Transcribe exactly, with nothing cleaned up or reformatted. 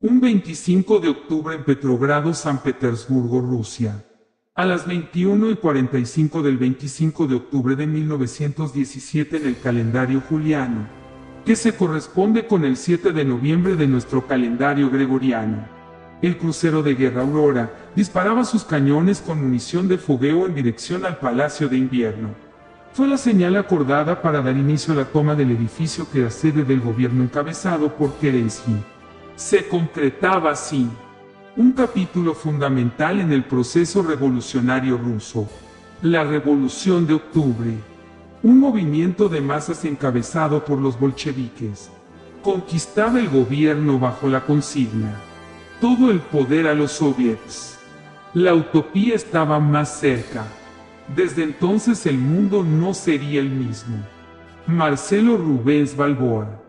Un veinticinco de octubre en Petrogrado, San Petersburgo, Rusia. A las veintiuna y cuarenta y cinco del veinticinco de octubre de mil novecientos diecisiete en el calendario juliano, que se corresponde con el siete de noviembre de nuestro calendario gregoriano. El crucero de guerra Aurora disparaba sus cañones con munición de fogueo en dirección al Palacio de Invierno. Fue la señal acordada para dar inicio a la toma del edificio que era sede del gobierno encabezado por Kerensky. Se concretaba así un capítulo fundamental en el proceso revolucionario ruso, la Revolución de Octubre, un movimiento de masas encabezado por los bolcheviques. Conquistaba el gobierno bajo la consigna: todo el poder a los soviets. La utopía estaba más cerca. Desde entonces el mundo no sería el mismo. Marcelo Rubens Balboa.